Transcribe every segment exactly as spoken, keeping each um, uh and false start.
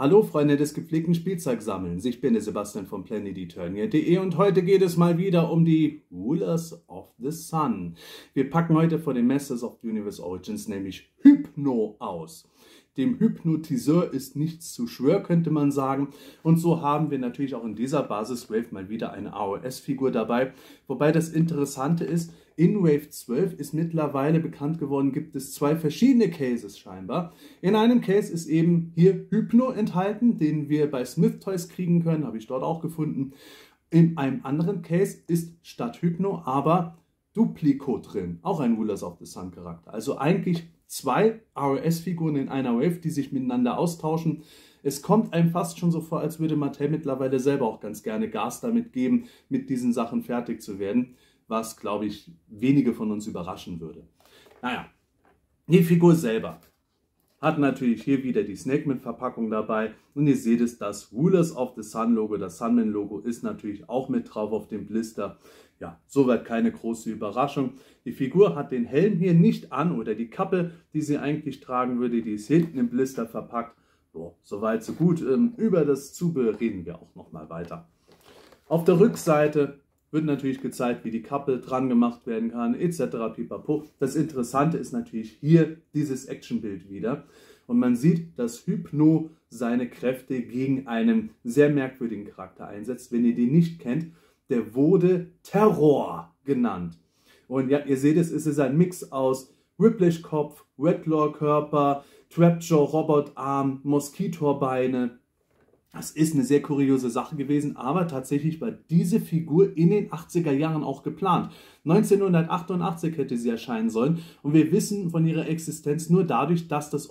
Hallo Freunde des gepflegten Spielzeugsammelns, ich bin der Sebastian von planet eternia punkt de und heute geht es mal wieder um die Rulers of the Sun. Wir packen heute vor den Masters of the Universe Origins nämlich Hypno aus. Dem Hypnotiseur ist nichts zu schwör, könnte man sagen. Und so haben wir natürlich auch in dieser Basis-Wave mal wieder eine A O S-Figur dabei. Wobei das Interessante ist, in Wave zwölf ist mittlerweile bekannt geworden, gibt es zwei verschiedene Cases scheinbar. In einem Case ist eben hier Hypno enthalten, den wir bei Smith Toys kriegen können, habe ich dort auch gefunden. In einem anderen Case ist statt Hypno aber Duplico drin, auch ein Rulers of the Sun Charakter. Also eigentlich zwei A O S-Figuren in einer Wave, die sich miteinander austauschen. Es kommt einem fast schon so vor, als würde Mattel mittlerweile selber auch ganz gerne Gas damit geben, mit diesen Sachen fertig zu werden, was, glaube ich, wenige von uns überraschen würde. Naja, die Figur selber hat natürlich hier wieder die Snake-Mit-Verpackung dabei und ihr seht es, das Rulers of the Sun Logo, das Sunman-Logo ist natürlich auch mit drauf auf dem Blister. Ja, soweit keine große Überraschung. Die Figur hat den Helm hier nicht an oder die Kappe, die sie eigentlich tragen würde, die ist hinten im Blister verpackt. So, soweit so gut. Ähm, über das Zubehör reden wir auch nochmal weiter. Auf der Rückseite wird natürlich gezeigt, wie die Kappe dran gemacht werden kann, et cetera pipapo. Das Interessante ist natürlich hier dieses Actionbild wieder. Und man sieht, dass Hypno seine Kräfte gegen einen sehr merkwürdigen Charakter einsetzt. Wenn ihr den nicht kennt, der wurde Terror genannt. Und ja, ihr seht es, es ist ein Mix aus Whiplash-Kopf, Redlaw-Körper, Trapjaw-Robotarm, Moskitorbeine. Das ist eine sehr kuriose Sache gewesen, aber tatsächlich war diese Figur in den achtziger Jahren auch geplant. neunzehnhundertachtundachtzig hätte sie erscheinen sollen und wir wissen von ihrer Existenz nur dadurch, dass das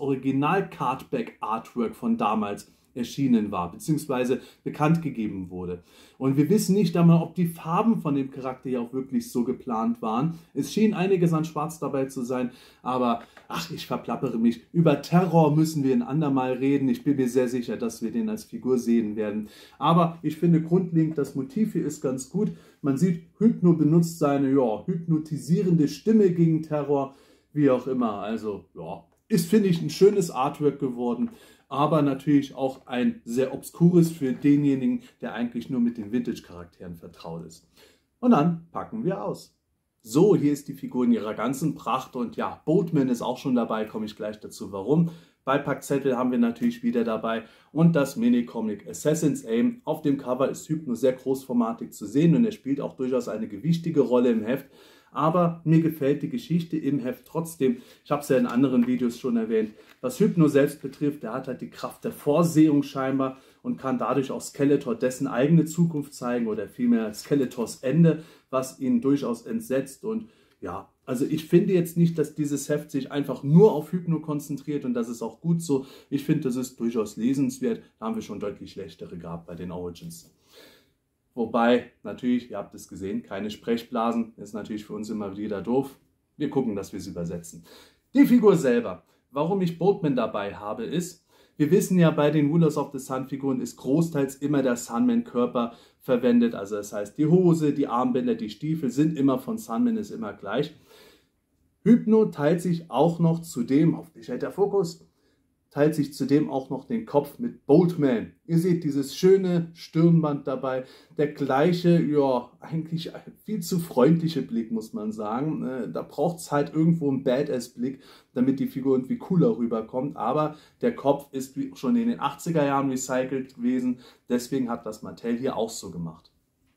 Original-Cardback-Artwork von damals erschienen war, beziehungsweise bekannt gegeben wurde. Und wir wissen nicht einmal, ob die Farben von dem Charakter ja auch wirklich so geplant waren. Es schien einiges an Schwarz dabei zu sein, aber ach, ich verplappere mich. Über Terror müssen wir ein andermal reden. Ich bin mir sehr sicher, dass wir den als Figur sehen werden. Aber ich finde grundlegend, das Motiv hier ist ganz gut. Man sieht, Hypno benutzt seine ja, hypnotisierende Stimme gegen Terror, wie auch immer. Also ja, ist, finde ich, ein schönes Artwork geworden. Aber natürlich auch ein sehr obskures für denjenigen, der eigentlich nur mit den Vintage-Charakteren vertraut ist. Und dann packen wir aus. So, hier ist die Figur in ihrer ganzen Pracht und ja, Boatman ist auch schon dabei, komme ich gleich dazu, warum. Beipackzettel haben wir natürlich wieder dabei und das Mini-Comic Assassin's Aim. Auf dem Cover ist Hypno sehr großformatig zu sehen und er spielt auch durchaus eine gewichtige Rolle im Heft. Aber mir gefällt die Geschichte im Heft trotzdem. Ich habe es ja in anderen Videos schon erwähnt. Was Hypno selbst betrifft, der hat halt die Kraft der Vorsehung scheinbar und kann dadurch auch Skeletor dessen eigene Zukunft zeigen oder vielmehr Skeletors Ende, was ihn durchaus entsetzt. Und ja, also ich finde jetzt nicht, dass dieses Heft sich einfach nur auf Hypno konzentriert und das ist auch gut so. Ich finde, das ist durchaus lesenswert. Da haben wir schon deutlich schlechtere gehabt bei den Origins. Wobei, natürlich, ihr habt es gesehen, keine Sprechblasen, ist natürlich für uns immer wieder doof. Wir gucken, dass wir es übersetzen. Die Figur selber. Warum ich Boatman dabei habe, ist, wir wissen ja, bei den Rulers of the Sun Figuren ist großteils immer der Sunman-Körper verwendet. Also das heißt, die Hose, die Armbänder, die Stiefel sind immer von Sunman, ist immer gleich. Hypno teilt sich auch noch zudem, hoffentlich hält der Fokus, teilt sich zudem auch noch den Kopf mit Boatman. Ihr seht dieses schöne Stirnband dabei, der gleiche, ja, eigentlich viel zu freundliche Blick, muss man sagen. Da braucht es halt irgendwo einen Badass-Blick, damit die Figur irgendwie cooler rüberkommt. Aber der Kopf ist schon in den achtziger Jahren recycelt gewesen, deswegen hat das Mattel hier auch so gemacht.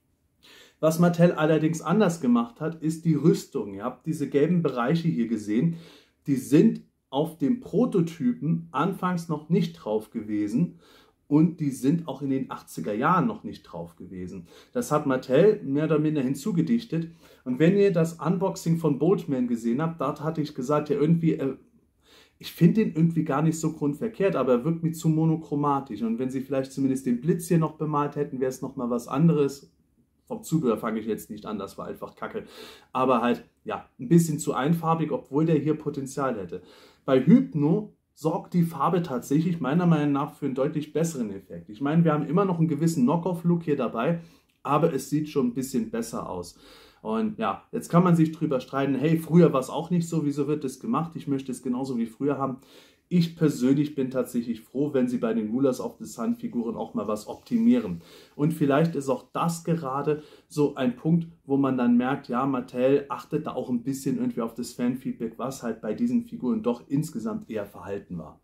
Was Mattel allerdings anders gemacht hat, ist die Rüstung. Ihr habt diese gelben Bereiche hier gesehen, die sind auf dem Prototypen anfangs noch nicht drauf gewesen und die sind auch in den achtziger Jahren noch nicht drauf gewesen. Das hat Mattel mehr oder minder hinzugedichtet und wenn ihr das Unboxing von Boatman gesehen habt, dort hatte ich gesagt, ja irgendwie, äh, ich finde den irgendwie gar nicht so grundverkehrt, aber er wirkt mir zu monochromatisch und wenn sie vielleicht zumindest den Blitz hier noch bemalt hätten, wäre es nochmal was anderes. Vom Zubehör fange ich jetzt nicht an, das war einfach kacke. Aber halt, ja, ein bisschen zu einfarbig, obwohl der hier Potenzial hätte. Bei Hypno sorgt die Farbe tatsächlich meiner Meinung nach für einen deutlich besseren Effekt. Ich meine, wir haben immer noch einen gewissen Knock-Off-Look hier dabei, aber es sieht schon ein bisschen besser aus. Und ja, jetzt kann man sich drüber streiten, hey, früher war es auch nicht so, wieso wird das gemacht? Ich möchte es genauso wie früher haben. Ich persönlich bin tatsächlich froh, wenn sie bei den Rulers of the Sun Figuren auch mal was optimieren. Und vielleicht ist auch das gerade so ein Punkt, wo man dann merkt, ja, Mattel achtet da auch ein bisschen irgendwie auf das Fanfeedback, was halt bei diesen Figuren doch insgesamt eher verhalten war.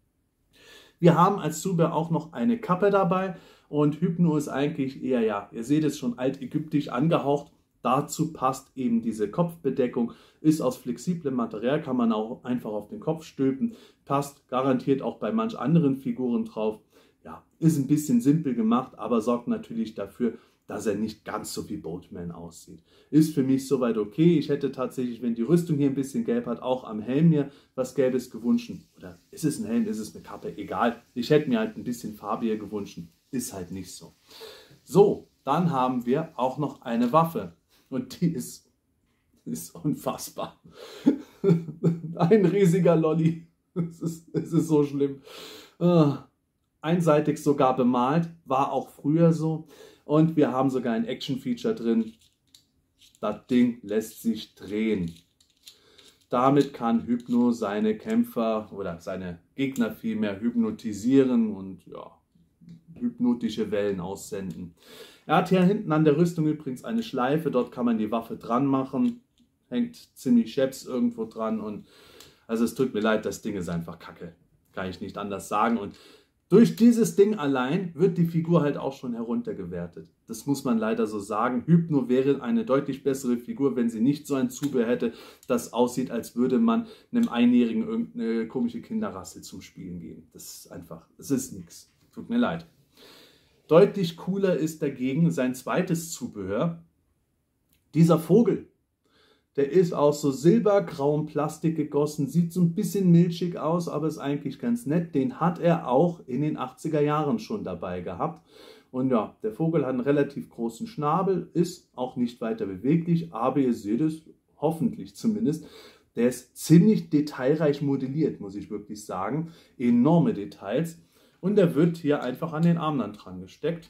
Wir haben als Zubehör auch noch eine Kappe dabei und Hypno ist eigentlich eher, ja, ihr seht es schon altägyptisch angehaucht. Dazu passt eben diese Kopfbedeckung, ist aus flexiblem Material, kann man auch einfach auf den Kopf stülpen, passt garantiert auch bei manch anderen Figuren drauf. Ja, ist ein bisschen simpel gemacht, aber sorgt natürlich dafür, dass er nicht ganz so wie Boatman aussieht. Ist für mich soweit okay. Ich hätte tatsächlich, wenn die Rüstung hier ein bisschen gelb hat, auch am Helm mir was Gelbes gewünscht. Oder ist es ein Helm, ist es eine Kappe? Egal. Ich hätte mir halt ein bisschen farbiger gewünscht. Ist halt nicht so. So, dann haben wir auch noch eine Waffe. Und die ist, ist unfassbar. Ein riesiger Lolli. Es ist, es ist so schlimm. Einseitig sogar bemalt. War auch früher so. Und wir haben sogar ein Action-Feature drin. Das Ding lässt sich drehen. Damit kann Hypno seine Kämpfer oder seine Gegner vielmehr hypnotisieren und ja, hypnotische Wellen aussenden. Er hat hier hinten an der Rüstung übrigens eine Schleife. Dort kann man die Waffe dran machen. Hängt ziemlich scheps irgendwo dran. Und also es tut mir leid, das Ding ist einfach kacke. Kann ich nicht anders sagen. Und durch dieses Ding allein wird die Figur halt auch schon heruntergewertet. Das muss man leider so sagen. Hypno wäre eine deutlich bessere Figur, wenn sie nicht so ein Zubehör hätte, das aussieht, als würde man einem Einjährigen irgendeine komische Kinderrassel zum Spielen geben. Das ist einfach, es ist nichts. Tut mir leid. Deutlich cooler ist dagegen sein zweites Zubehör. Dieser Vogel. Der ist aus so silbergrauem Plastik gegossen, sieht so ein bisschen milchig aus, aber ist eigentlich ganz nett. Den hat er auch in den achtziger Jahren schon dabei gehabt. Und ja, der Vogel hat einen relativ großen Schnabel, ist auch nicht weiter beweglich, aber ihr seht es, hoffentlich zumindest, der ist ziemlich detailreich modelliert, muss ich wirklich sagen. Enorme Details. Und der wird hier einfach an den Arm dann dran gesteckt.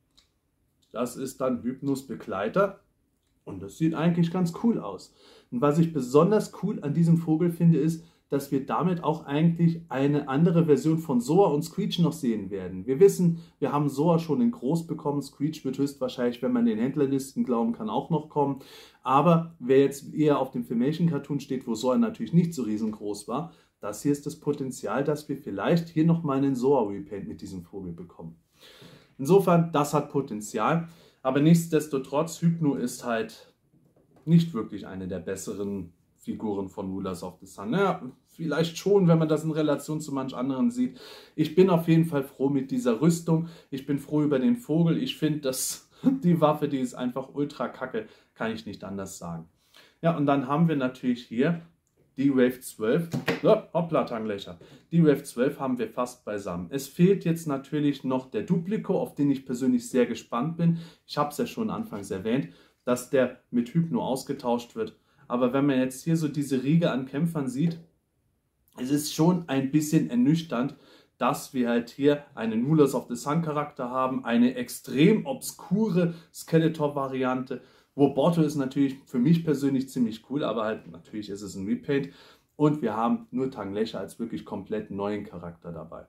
Das ist dann Hypnos Begleiter. Und das sieht eigentlich ganz cool aus. Und was ich besonders cool an diesem Vogel finde, ist, dass wir damit auch eigentlich eine andere Version von Soa und Screech noch sehen werden. Wir wissen, wir haben Soa schon in groß bekommen. Screech wird höchstwahrscheinlich, wenn man den Händlerlisten glauben kann, auch noch kommen. Aber wer jetzt eher auf dem Filmation-Cartoon steht, wo Soa natürlich nicht so riesengroß war, das hier ist das Potenzial, dass wir vielleicht hier nochmal einen Soa-Repaint mit diesem Vogel bekommen. Insofern, das hat Potenzial. Aber nichtsdestotrotz, Hypno ist halt nicht wirklich eine der besseren Figuren von Rulers of the Sun. Naja, vielleicht schon, wenn man das in Relation zu manch anderen sieht. Ich bin auf jeden Fall froh mit dieser Rüstung. Ich bin froh über den Vogel. Ich finde, dass die Waffe, die ist einfach ultra kacke, kann ich nicht anders sagen. Ja, und dann haben wir natürlich hier die Wave zwölf. Oh, hoppla, Tanglöcher. Die Wave zwölf haben wir fast beisammen. Es fehlt jetzt natürlich noch der Duplico, auf den ich persönlich sehr gespannt bin. Ich habe es ja schon anfangs erwähnt, dass der mit Hypno ausgetauscht wird. Aber wenn man jetzt hier so diese Riege an Kämpfern sieht, es ist schon ein bisschen ernüchternd, dass wir halt hier einen Rulers of the Sun Charakter haben, eine extrem obskure Skeletor-Variante, wo Borto ist natürlich für mich persönlich ziemlich cool, aber halt natürlich ist es ein Repaint. Und wir haben nur Tanglöcher als wirklich komplett neuen Charakter dabei.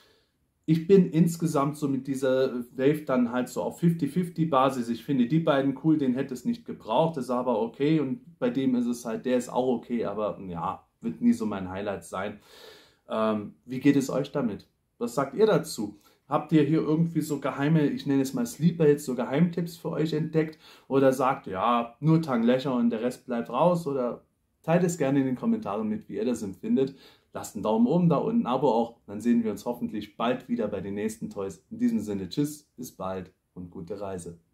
Ich bin insgesamt so mit dieser Wave dann halt so auf fünfzig fünfzig Basis. Ich finde die beiden cool, den hätte es nicht gebraucht, ist aber okay. Und bei dem ist es halt, der ist auch okay, aber ja, wird nie so mein Highlight sein. Ähm, wie geht es euch damit? Was sagt ihr dazu? Habt ihr hier irgendwie so geheime, ich nenne es mal Sleeper Hits, so Geheimtipps für euch entdeckt? Oder sagt, ja, nur Tanglöcher und der Rest bleibt raus? Oder teilt es gerne in den Kommentaren mit, wie ihr das empfindet. Lasst einen Daumen oben, da unten ein Abo auch. Dann sehen wir uns hoffentlich bald wieder bei den nächsten Toys. In diesem Sinne, tschüss, bis bald und gute Reise.